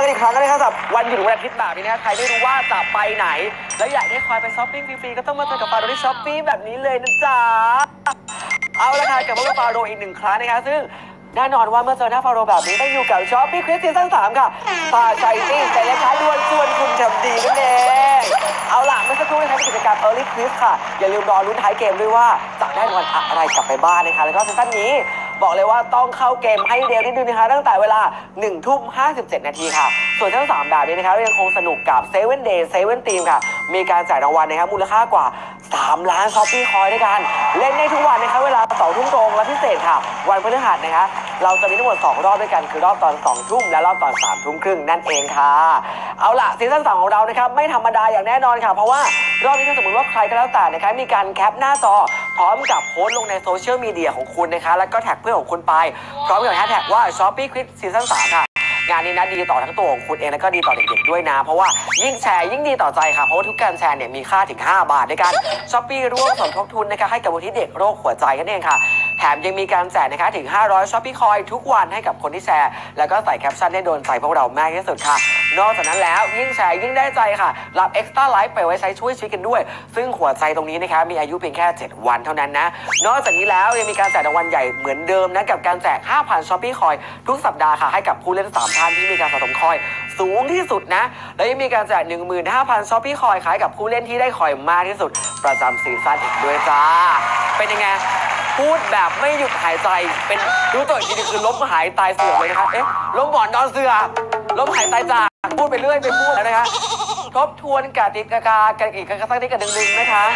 กันอีกครั้งนะครับสำหรับวันหยุดวันอาทิตย์แบบนี้นะใครไม่รู้ว่าจะไปไหนแล้วอยากได้คอยไปช้อปปิ้งฟรีๆก็ต้องมาเจอกับฟาโรที่ช้อปปี้แบบนี้เลยนะจ๊ะเอาละค่ะกับพวกฟาโรอีกหนึ่งครั้งนะคะซึ่งแน่นอนว่าเมื่อเจอหน้าฟาโรแบบนี้ต้องอยู่กับช้อปปี้คริสซีซั่น 3ค่ะฟาใจตี้ใจและช้าด้วนชวนคุณทำดีนั่นเองเอาล่ะเมื่อสักครู่นะคะกิจกรรม Early Quiz ค่ะอย่าลืมรอลุ้นท้ายเกมด้วยว่าจะได้รางวัลอะไรกลับไปบ้านนะคะแล้วก็ซีซั่นนี้บอกเลยว่าต้องเข้าเกมให้เร็วนิดนึงนะคะตั้งแต่เวลา 19:57 นาทีค่ะส่วนทั้ง3แบบนี้นะคะยังคงสนุกกับ 7 Day 7 Team ค่ะมีการจ่ายรางวัลนะครับมูลค่ากว่า3 ล้านช้อปปี้คอยด้วยกันเล่นได้ทุกวันนะคะเวลา 2 ทุ่มตรงและพิเศษค่ะวันพฤหัสนะคะเราจะมีทั้งหมด2 รอบด้วยกันคือรอบตอน 2 ทุ่มและรอบตอน 3 ทุ่มครึ่งนั่นเองค่ะเอาล่ะซีซั่น 2ของเรานะครับไม่ธรรมดาอย่างแน่นอนค่ะเพราะว่ารอบนี้ถ้าสมมติว่าใครก็แล้วแต่นะคะมีการแคปหน้าจอพร้อมกับโพสต์ลงในโซเชียลมีเดียของคุณนะคะแล้วก็แท็กเพื่อนของคุณไปพร้อมกับแฮชแท็กว่า Shopee Quiz ซีซั่น 3ค่ะงานนี้นะดีต่อทั้งตัวของคุณเองแล้วก็ดีต่อเด็กๆด้วยนะเพราะว่ายิ่งแชร์ยิ่งดีต่อใจค่ะเพราะว่าทุกการแชร์เนี่ยมีค่าถึง5 บาทด้วยกัน Shopee ร่วมสมทบทุนนะคะให้กับมูลนิธิเด็กโรคหัวใจนั่นเองค่ะแถมยังมีการแจกนะคะถึง500 Shopee Coin ทุกวันให้กับคนที่แชร์แล้วก็ใส่แคปชั่นให้โดนใจพวกเรามากที่สุดค่ะนอกจากนั้นแล้วยิ่งแชร์ยิ่งได้ใจค่ะรับ Extra Life ไปไว้ใช้ช่วยชีวิตกันด้วยซึ่งหัวใจตรงนี้นะคะมีอายุเพียงแค่7 วันเท่านั้นนะนอกจากนี้แล้วยังมีการแจกรางวัลใหญ่เหมือนเดิมนะกับการแจก 5,000 Shopee Coin ทุกสัปดาห์ค่ะให้กับผู้เล่น3 ท่านที่มีการสะสมคอยสูงที่สุดนะและยังมีการแจก 15,000 Shopee Coin ขายกับผู้เล่นที่ได้คอยมากที่สุดประจำซีซั่นอีกด้วยจ้าเป็นยังไงพูดแบบไม่หยุดหายใจเป็นรู้ตัวอีกทีคือล้มหายตายเสื่อมเลยนะคะล้มหมอนนอนเสือล้มหายตายจากพูดไปเรื่อยไปพูดแล้วนะคะทบทวนกติกากันอีกสักนิดกันนึงๆนะคะ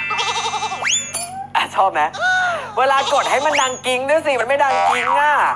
ชอบไหมเวลากดให้มันดังกิ้งด้วยสิมันไม่ดังกิ้ง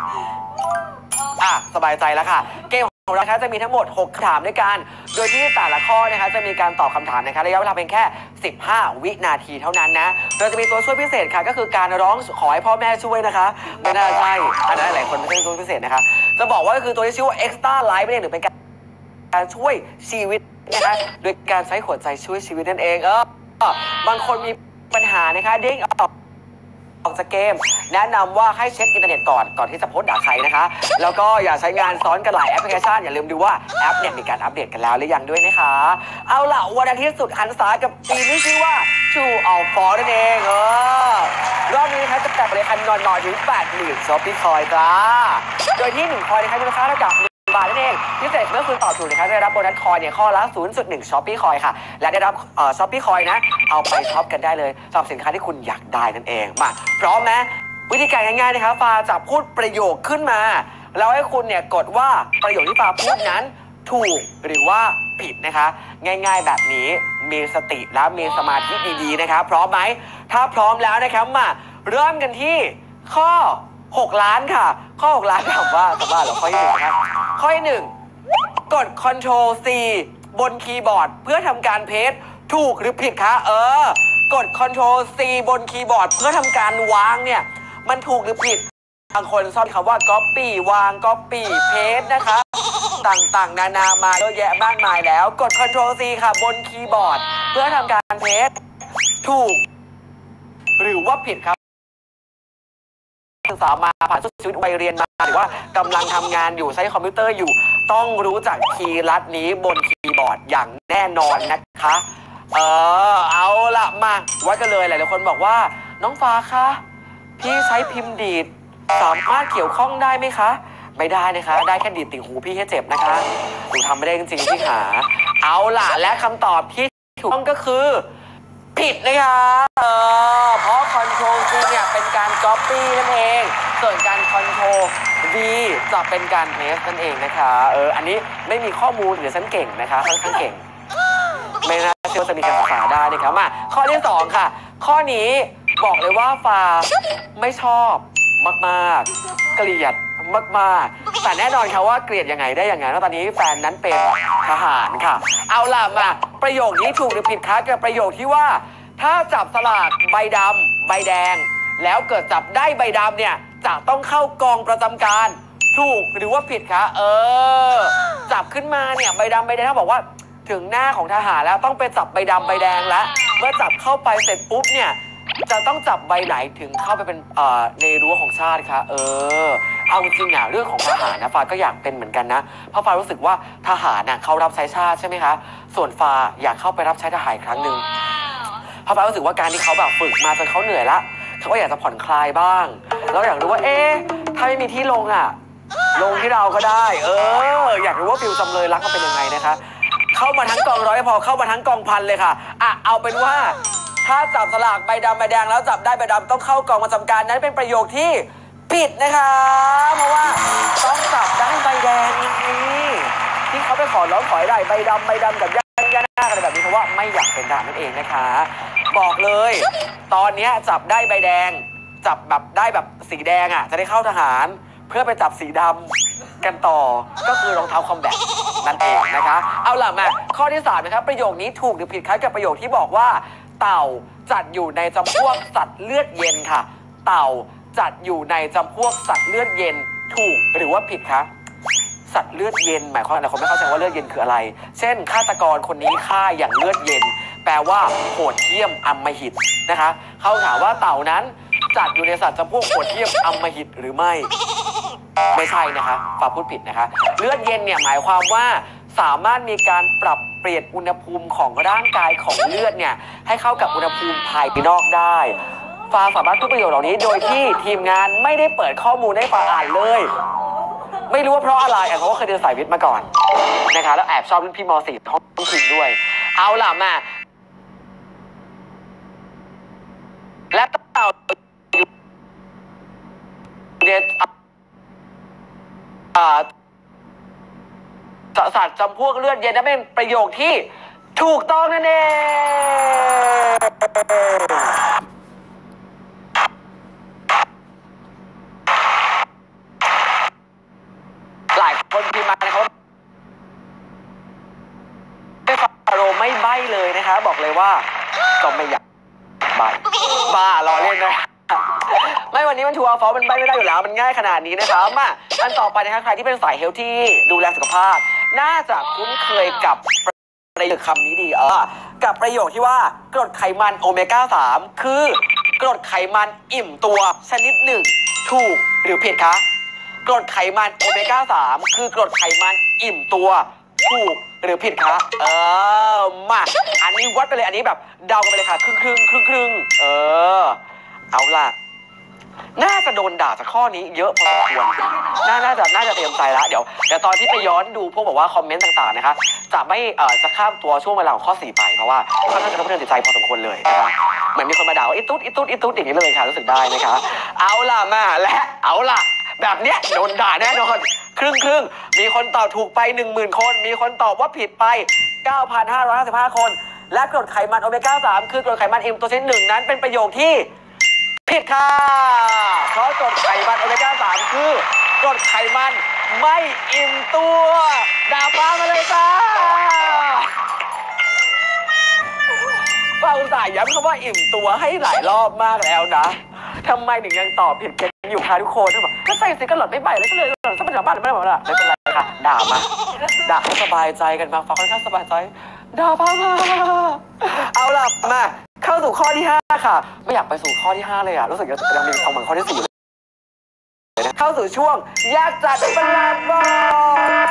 สบายใจแล้วค่ะเกมของเราจะมีทั้งหมด6 คำถามด้วยกันโดยที่แต่ละข้อนะคะจะมีการตอบคำถามนะคะระยะเวลาเพียงแค่15 วินาทีเท่านั้นนะเราจะมีตัวช่วยพิเศษค่ะก็คือการร้องขอให้พ่อแม่ช่วยนะคะไม่น่าใช่อันนั้นหลายคนไม่ใช่ตัวพิเศษนะคะจะบอกว่าก็คือตัวที่ชื่อว่า Extra Life หรือเป็นการช่วยชีวิตนะคะโดยการใช้หัวใจช่วยชีวิตนั่นเองบางคนมีปัญหานะคะเด้งออกจากเกมแนะนำว่าให้เช็คอินเทอร์เน็ตก่อนที่จะโพสต์ด่าใครนะคะแล้วก็อย่าใช้งานซ้อนกันหลายแอปพลิเคชันอย่าลืมดูว่าแอปเนี่ยมีการอัปเดตกันแล้วหรือยังด้วยนะคะเอาล่ะวันอาทิตย์สุดหันษากับทีมที่ชื่อว่า True or False นั่นเองรอบนี้นะคะจะแตะไปเลยคันนอนถึง 80,000 Shopee Coin จ้าโดยที่1 คอยนะคะมูลค่าเท่ากับบาทนั่นเองพิเศษเมื่อคุณตอบถูกนะคะได้รับโบนัสคอยเนี่ยข้อละ 0.1 Shopee Coin ค่ะและได้รับShopee Coin นะเอาไปช็อปกันได้เลยสำหรับสินค้าที่คุณอยากได้นั่นเองมาพร้อมไหมวิธีการง่ายๆนะคะฟ้าจะพูดประโยคขึ้นมาแล้วให้คุณเนี่ยกดว่าประโยคที่ฟ้าพูดนั้นถูกหรือว่าผิดนะคะง่ายๆแบบนี้มีสติและมีสมาธิดีๆนะคะพร้อมไหมถ้าพร้อมแล้วนะครับมาเริ่มกันที่ข้อ6 ล้านค่ะข้อ6 ล้านถามว่าเหรอข้อที่1ครับข้อที่1กด Ctrl C บนคีย์บอร์ดเพื่อทำการเพสถูกหรือผิดคะกด Ctrl C บนคีย์บอร์ดเพื่อทำการวางเนี่ยมันถูกหรือผิดบางคนชอบคำว่า Copy วาง Copy Paste นะคะต่างๆนานามาเยอะแยะมากมายแล้วกด Ctrl C ค่ะบนคีย์บอร์ดเพื่อทำการเพสถูกหรือว่าผิดครับศึกษามาผ่านชีวิตวัยเรียนมาหรือว่ากำลังทำงานอยู่ใช้คอมพิวเตอร์อยู่ต้องรู้จักคีย์ลัดนี้บนคีย์บอร์ดอย่างแน่นอนนะคะเอาละมาวัดกันเลยหลายๆคนบอกว่าน้องฟ้าคะพี่ใช้พิมพ์ดีดสามารถเกี่ยวข้องได้ไหมคะไม่ได้นะคะได้แค่ดีดติ่งหูพี่ให้เจ็บนะคะหนูทำไม่ได้จริงๆพี่ขาเอาล่ะและคำตอบที่ถูกต้องก็คือผิดนะคะเพราะ Ctrl C เนี่ยเป็นการ Copy นั่นเองส่วนการ Ctrl V จะเป็นการ Paste นั่นเองนะคะอันนี้ไม่มีข้อมูลเดี๋ยวฉันเก่งนะคะค่อนข้างเก่งไม่น่าเชื่อจะมีการศึกษาได้นะครับมาข้อที่2ค่ะข้อนี้บอกเลยว่าฟ้าไม่ชอบมากๆเกลียดมากๆแต่แน่นอนค่ะว่าเกลียดยังไงได้ยังไงเพราะตอนนี้แฟนนั้นเป็นทหารค่ะเอาล่ะมาประโยคนี้ถูกหรือผิดคะกับประโยคที่ว่าถ้าจับสลากใบดำใบแดงแล้วเกิดจับได้ใบดำเนี่ยจะต้องเข้ากองประจำการถูกหรือว่าผิดคะจับขึ้นมาเนี่ยใบดำใบแดงเขาบอกว่าถึงหน้าของทหารแล้วต้องไปจับใบดำใบแดงแล้วเมื่อจับเข้าไปเสร็จปุ๊บเนี่ยจะต้องจับใบไหนถึงเข้าไปเป็นในรั้วของชาติคะเอาจริงเรื่องของทหารนะฟ้าก็อยากเป็นเหมือนกันนะเพราะฟ้ารู้สึกว่าทหารเขารับใช้ชาติใช่ไหมคะส่วนฟ้าอยากเข้าไปรับใช้ทหารครั้งหนึ่งเพราะฟ้ารู้สึกว่าการที่เขาแบบฝึกมาจนเขาเหนื่อยละเขาก็อยากจะผ่อนคลายบ้างแล้วอยากรู้ว่าถ้าไม่มีที่ลงลงที่เราก็ได้อยากรู้ว่าฟิลจำเลยรักมันเป็นยังไงนะคะเข้ามาทั้งกองร้อยพอเข้ามาทั้งกองพันเลยค่ะเอาเป็นว่าถ้าจับสลากใบดำใบแดงแล้วจับได้ใบดำต้องเข้ากองประจำการนั้นเป็นประโยคที่ผิดนะคะเพราะว่าต้องจับได้ใบแดงนี่ที่เขาไปขอร้องขอได้ใบดำกับย่าหน้าอะไรแบบนี้เพราะว่าไม่อยากเป็นทหารนั่นเองนะคะบอกเลยตอนนี้จับได้ใบแดงจับแบบได้แบบสีแดงจะได้เข้าทหารเพื่อไปจับสีดำกันต่อก็คือรองเท้าคอมแบทนั่นเองนะคะเอาล่ะมาข้อที่3นะครับประโยคนี้ถูกหรือผิดคล้ายกับประโยคที่บอกว่าเต่าจัดอยู่ในจำพวกสัตว์เลือดเย็นค่ะเต่าจัดอยู่ในจำพวกสัตว์เลือดเย็นถูกหรือว่าผิดคะสัตว์เลือดเย็นหมายความว่าอะไรคนไม่เข้าใจว่าเลือดเย็นคืออะไรเช่นฆาตกรคนนี้ฆ่าอย่างเลือดเย็นแปลว่าโหดเหี้ยมอำมหิตนะคะเขาถามว่าเต่านั้นจัดอยู่ในสัตว์จำพวกโหดเหี้ยมอำมหิตหรือไม่ใช่นะคะฝากพูดผิดนะคะเลือดเย็นเนี่ยหมายความว่าสามารถมีการปรับเปลี่ยนอุณหภูมิของร่างกายของเลือดเนี่ยให้เข้ากับอุณหภูมิภายนอกได้ฟ้าสามารถพูดประโยชน์เหล่านี้โดยที่ทีมงานไม่ได้เปิดข้อมูลให้ฟ้าอ่านเลยไม่รู้ว่าเพราะอะไรเพราะว่าเคยเรียนสายวิทย์มาก่อนนะคะแล้วแอบชอบรุ่นพี่ม .4 ท้องถิ่นด้วยเอาล่ะมาและเต่าเนี่ยสัตว์จำพวกเลือดเย็นนั่นเป็นประโยคที่ถูกต้องนั่นเองหลายคนพิมพ์มานะครับฟาโรห์ไม่ใบ้เลยนะคะบอกเลยว่าก็ไม่อยากใบ้บ้ารอเล่นนะไม่วันนี้มันทัวร์ฟอมันใบ้ไม่ได้อยู่แล้วมันง่ายขนาดนี้นะคะมาอันต่อไปนะคะใครที่เป็นสายเฮลที่ดูแลสุขภาพน่าจะคุ้นเคยกับประโยคคำนี้ดีกับประโยคที่ว่ากรดไขมันโอเมก้า3คือกรดไขมันอิ่มตัวชนิดหนึ่งถูกหรือผิดคะกรดไขมันโอเมก้า3คือกรดไขมันอิ่มตัวถูกหรือผิดคะมาอันนี้วัดไปเลยอันนี้แบบเดากันไปเลยค่ะครึ่งเอาล่ะน่าจะโดนด่าจากข้อนี้เยอะพอสมควรน่าจะเตรียมใจแล้วเดี๋ยวตอนที่ไปย้อนดูพวกบอกว่าคอมเมนต์ต่างๆนะคะจะไม่จะข้ามตัวช่วงเวลาของข้อ4ไปเพราะว่าค่อนข้างจะกระเทือนจิตใจพอสมควรเลยนะคะเหมือนมีคนมาด่าว่าอีตุ๊ดอย่างนี้เลยค่ะรู้สึกได้นะคะเอาล่ะมาและเอาล่ะแบบเนี้ยโดนด่าแน่นอนครึ่งมีคนตอบถูกไป 10,000 คนมีคนตอบว่าผิดไป 9,555 คนและกรดไขมันโอเมก้า3คือกรดไขมันอิ่มตัวชนิดหนึ่งนั้นเป็นประโยคที่ผิดค่ะเพราะกรดไขมันโอเมก้า3คือกรดไขมันไม่อิ่มตัวด่าป้ามาเลยจ้าป้าอุตส่าห์ย้ำคำว่าอิ่มตัวให้หลายรอบมากแล้วนะทำไมถึงยังตอบผิดกันอยู่คะทุกคนแบบก็ใส่สิก็หลอดไม่ใบเลยก็เลยหลอดสักปัญหาบ้านไม่ได้หมดละไม่เป็นไรค่ะด่ามาด่าให้สบายใจกันมาฟังค่อนข้างสบายใจด่าป้ามาเอาล่ะมาเข้าสู่ข้อที่5ค่ะไม่อยากไปสู่ข้อที่5เลยรู้สึกยังมีความหวังข้อที่4เลยนะเข้าสู่ช่วงอยากจัดประหลาดบอก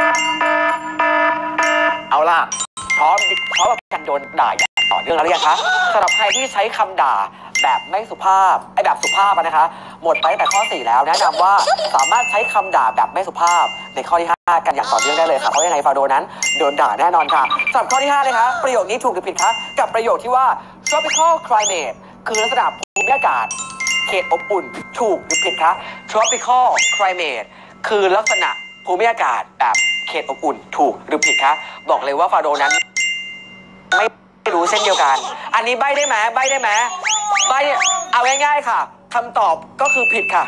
เอาล่ะพร้อมกับการโดนด่าอย่างต่อเนื่องแล้วหรือยังคะสำหรับใครที่ใช้คำด่าแบบไม่สุภาพแบบสุภาพนะคะหมดไปตั้งแต่ข้อ4แล้วแนะนำว่าสามารถใช้คำด่าแบบไม่สุภาพในข้อที่5กันอย่างต่อเนื่องได้เลยค่ะเพราะยังไงฟาโดนั้นโดนด่าแน่นอนค่ะสำหรับข้อที่5เลยคะประโยคนี้ถูกหรือผิดคะกับประโยคที่ว่า tropical climate คือลักษณะภูมิอากาศเขตอบอุ่นถูกหรือผิดคะ tropical climate คือลักษณะภูมิอากาศแบบเขตอบอุ่นถูกหรือผิดคะบอกเลยว่าฟาโดนั้นไม่รู้เช่นเดียวกันอันนี้ใบ้ได้ไหมใบ้เอาง่ายๆค่ะคำตอบก็คือผิดค่ะ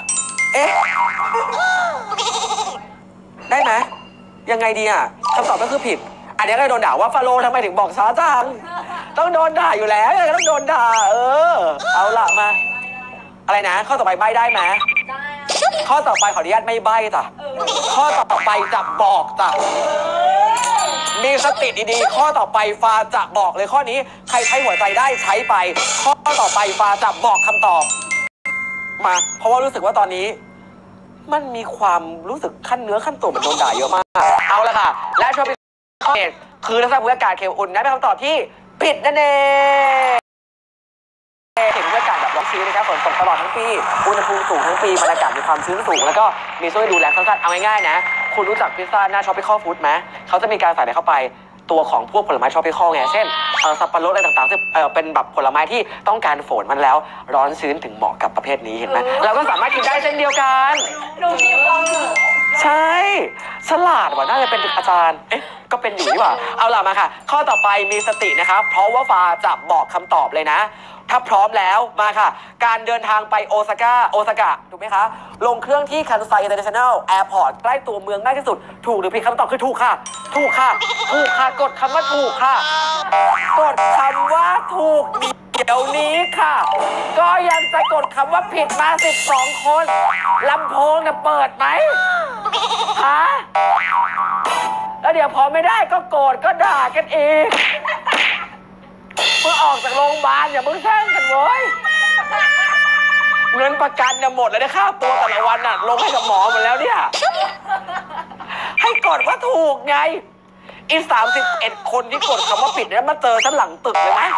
ได้ไหมยังไงดีคำตอบก็คือผิดอันนี้ก็โดนด่าว่าฟาโรห์ทำไมถึงบอกช้าจังต้องโดนด่าอยู่แล้วยังไงก็ต้องโดนด่าเอาล่ะมาอะไรนะข้อต่อไปใบ้ได้ไหมข้อต่อไปขออนุญาตไม่ใบ้จ้ะข้อต่อไปจะบอกจ้ะมีสติดีๆข้อต่อไปฟ้าจะบอกเลยข้อนี้ใครใช้หัวใจได้ใช้ไปข้อต่อไปฟ้าจะบอกคำตอบมาเพราะว่ารู้สึกว่าตอนนี้มันมีความรู้สึกขั้นเนื้อขั้นตัวเหมือนโดนด่าเยอะมากเอาละค่ะและชอบข้อเหตุคือลักษณะภูมิอากาศเขียวอุ่นนั่นเป็นคำตอบที่ผิดนั่นเองเห็นบรรยากาศแบบร้อนชื้นนะครับฝนตกตลอดทั้งปีอุณหภูมิสูงทั้งปีบรรยากาศมีความชื้นสูงแล้วก็มีช่วยดูแลสั้นๆเอาง่ายๆนะคุณรู้จักพิซซ่าหน้าช็อปปี้ข้อฟู้ดไหมเขาจะมีการใส่เข้าไปตัวของพวกผลไม้ทรอปิคอลไงเช่นสับปะรดอะไรต่างๆซึ่งเป็นแบบผลไม้ที่ต้องการฝนมันแล้วร้อนชื้นถึงเหมาะกับประเภทนี้เห็นไหมเราก็สามารถกินได้เช่นเดียวกันดูมีความใช่ฉลาดว่ะน่าจะเป็นอาจารย์ก็เป็นอยู่นี่หว่าเอาล่ะมาค่ะข้อต่อไปมีสตินะคะเพราะว่าฟ้าจะบอกคำตอบเลยนะถ้าพร้อมแล้วมาค่ะการเดินทางไปโอซาก้าถูกไหมคะลงเครื่องที่คันไซอินเตอร์เนชั่นแนลแอร์พอร์ตใกล้ตัวเมืองมากที่สุดถูกหรือผิดคำตอบคือถูกค่ะถูกค่ะถูกค่ะกดคำว่าถูกค่ะกดคำว่าถูกเดี๋ยวนี้ค่ะก็ยังจะกดคำว่าผิดมา12คนลำโพงเนี่ยเปิดไหมฮะแล้วเดี๋ยวพอไม่ได้ก็โกรธก็ด่ากันอีกเมื่อออกจากโรงพยาบาลอย่าเพิ่งแช่งกันเว้ยเงินประกันเนี่ยหมดแล้วได้ค่าตัวแต่ละวันน่ะลงให้กับหมอหมดแล้วเนี่ยให้กดว่าถูกไงอี31คนที่กดคำว่าผิดเนี่ยมาเจอฉันหลังตึกเลยไหม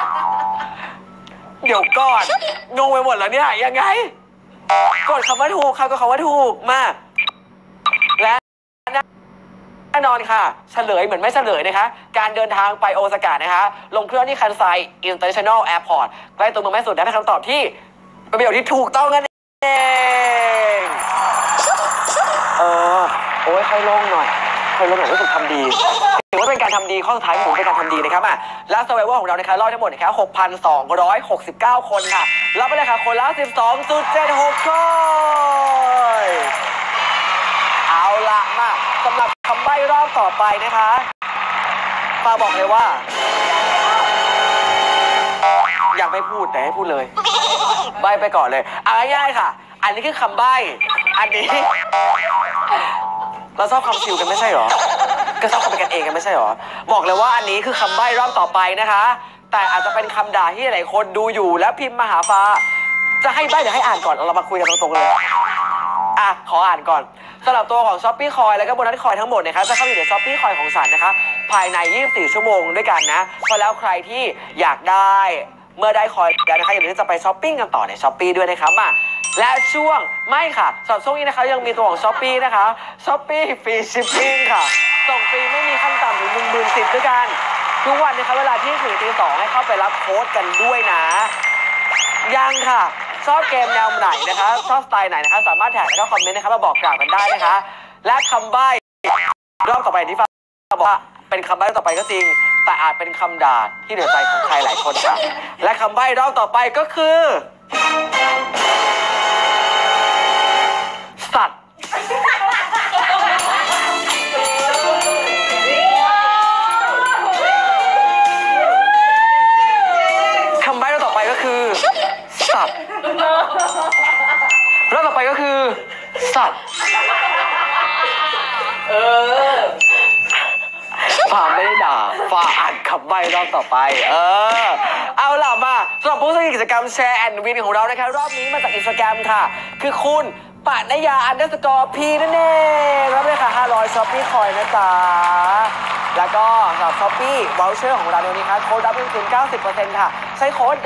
เดี๋ยวก่อนงงไปหมดแล้วเนี่ยยังไงกดคำว่าถูกค่ะก็คำว่าถูกมากและแน่นอนค่ะเฉลยเหมือนไม่เฉลยนะคะการเดินทางไปโอซาก้านะคะลงเครื่องที่คันไซอินเตอร์เนชั่นแนลแอร์พอร์ตใกล้ตัวเมืองแม่สุดและเป็นคำตอบที่เป็นประโยคที่ถูกต้องนั่นเองโอ้ยค่อยลงหน่อยรู้สึกทำดีถือว่าเป็นการทำดีข้อสุดท้ายผมเป็นการทำดีนะครับและสเวเวอร์ของเรานะคะรอดทั้งหมดนะคะ 6,269 คนค่ะรับไปเลยค่ะคนละ 12.76 ข้อเอาละมาสำหรับคำใบ้รอบต่อไปนะคะป้าบอกเลยว่าอยากไม่พูดแต่ให้พูดเลยใบ้ไปก่อนเลยเอาง่ายๆค่ะอันนี้คือคำใบ้อันนี้เราชอบคำชิวกันไม่ใช่หรอก็ชอบคำเป็นกันเองกันไม่ใช่หรอบอกเลยว่าอันนี้คือคำใบ้รอบต่อไปนะคะแต่อาจจะเป็นคำด่าที่หลายคนดูอยู่แล้วพิมพ์มาหาฟ้าจะให้ใบ้หรือให้อ่านก่อนเรามาคุยกันตรงๆเลยขออ่านก่อนสำหรับตัวของ Shopee Coin แล้วก็โบนัสคอยทั้งหมดนะคะจะเข้าอยู่ใน Shopee Coin ของฉันนะคะภายใน24ชั่วโมงด้วยกันนะเพราะแล้วใครที่อยากได้เมื่อได้คอยแล้วนะคะอย่าลืมจะไปช้อปปิ้งกันต่อใน Shopee ด้วยนะครับและช่วงไม่ค่ะสำหรับช่วงนี้นะคะยังมีตัวของ Shopee นะคะ Shopee ฟรีชิปปิ้งค่ะส่งฟรีไม่มีขั้นต่ำถึง 10,010 ด้วยกันทุกวันนะคะเวลาที่ถึงตี 2ให้เข้าไปรับโค้ดกันด้วยนะยังค่ะชอบเกมแนวไหนนะคะชอบสไตล์ไหนนะคะสามารถแท็กแล้วก็คอมเมนต์นะคะมาบอกกล่าวกันได้นะคะและคำใบ้รอบต่อไปที่ฟ้าบอกว่าเป็นคำใบ้ต่อไปก็จริงแต่อาจเป็นคำด่าที่เหนือใจของใครหลายคนค่ะและคำใบ้รอบต่อไปก็คือสัตว์คำใบ้รอบต่อไปก็คือสัตว์รอบต่อไปก็คือสัตว์ฟ้าไม่ได้ด่าฟ้าอ่านคำใบ้รอบต่อไปเอาล่ะมาสำหรับผู้สมัครกิจกรรมแชร์แอนด์วินของเรานะคะรอบนี้มาจาก Instagram ค่ะคือคุณปะนยา_pนั่นเองรับเลยค่ะ500 Shopee Coin นะจ๊ะแล้วก็สำหรับ Shopee Voucher ของเราในวันนี้ค่ะโค้ดรับเงินคืน 90% ค่ะใช้โค้ด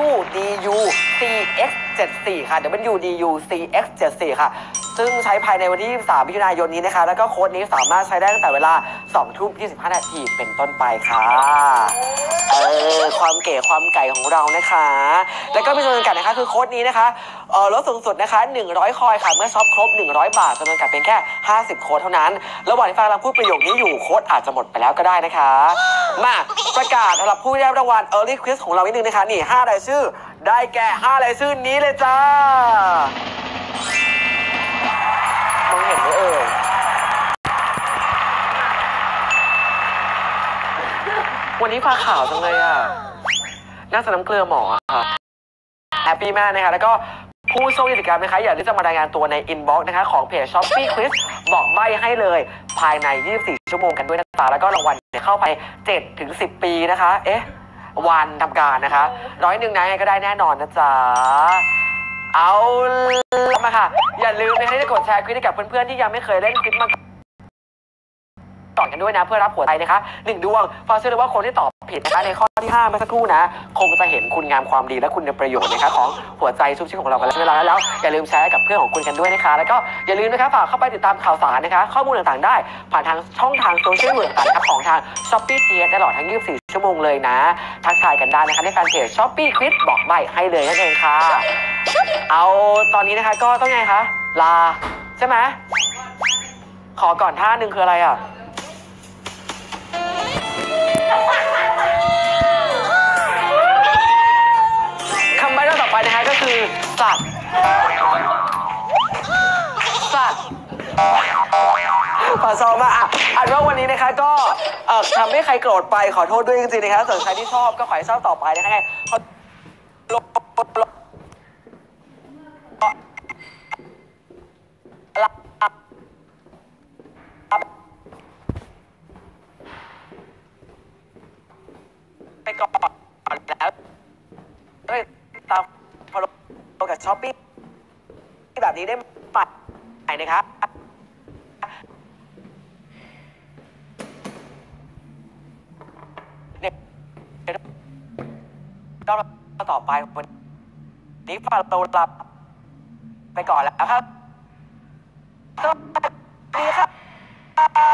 WDUCX74 ค่ะ WDUCX74 ค่ะซึ่งใช้ภายในวันที่23 มิถุนายนนี้นะคะแล้วก็โค้ดนี้สามารถใช้ได้ตั้งแต่เวลา 20:25 นาทีเป็นต้นไปค่ะความเก๋ความไก่ของเรานะคะแล้วก็มีจำนวนกันนะคะคือโค้ดนี้นะคะลดสูงสุดนะคะ100 คอยค่ะเมื่อช็อปครบ100 บาทจำนวนกันเป็นแค่50 โค้ดเท่านั้นระหว่างที่ฟังเราพูดประโยคนี้อยู่โค้ดอาจจะหมดไปแล้วก็ได้นะคะมาประกาศสำหรับผู้ได้รางวัล Early Quiz ของเรานิดนึงนะคะนี่5รายชื่อได้แก่5รายชื่อนี้เลยจ้ามองเห็นไหมวันนี้ฟ้าขาวจังเลยน่าจะน้ำเกลือหมอค่ะแฮปปี้มากนะคะแล้วก็ผู้โชคดีกิจกรรมนะคะอยากที่จะมารายงานตัวในอินบ็อกซ์นะคะของเพจ Shopee Quiz บอกใบ้ให้เลยภายใน24ชั่วโมงกันด้วยนะจ๊ะแล้วก็รางวัลเข้าไป 7-10 ปีนะคะวันทำการนะคะ100 นะก็ได้แน่นอนนะจ๊ะเอามาค่ะอย่าลืมนะคะที่จะกดแชร์คลิปให้กับเพื่อนๆที่ยังไม่เคยเล่นคลิปมาก่อนกันด้วยนะเพื่อรับหัวใจนะคะ1 ดวงฟังเชื่อเลยว่าคนที่ตอบผิดนะคะในข้อที่5เมื่อสักครู่นะคงจะเห็นคุณงามความดีและคุณประโยชน์นะคะของหัวใจชุบชีวิตของเรากันแล้วอย่าลืมแชร์กับเพื่อนของคุณกันด้วยนะคะแล้วก็อย่าลืมนะคะฝากเข้าไปติดตามข่าวสารนะคะข้อมูลต่างๆได้ผ่านทางช่องทางโซเชียลมีเดียต่างๆของทาง Shopee TS ตลอดทั้ง24 ชั่วโมงเลยนะทักทายกันได้นะคะในแฟนเพจ Shopee Quiz บอกใบให้เลยนั่นเองค่ะเอาตอนนี้นะคะก็ต้องไงคะลาใช่ไหมขอก่อนท่านึงคืออะไรอ่ะคำใบ้ต่อไปนะคะก็คือสัตว์ขอซ้อมมาอันว่าวันนี้นะคะก็ทำให้ใครโกรธไปขอโทษด้วยจริงๆนะคะส่วนใครที่ชอบก็ขอให้ชอบต่อไปนะคะไปก่อนแล้วตามพอลงกับช้อปปี้แบบนี้ได้ไหมนะคะเราต่อไปวันนี้ฝากเราลาไปก่อนแล้วครับสวัสดีครับ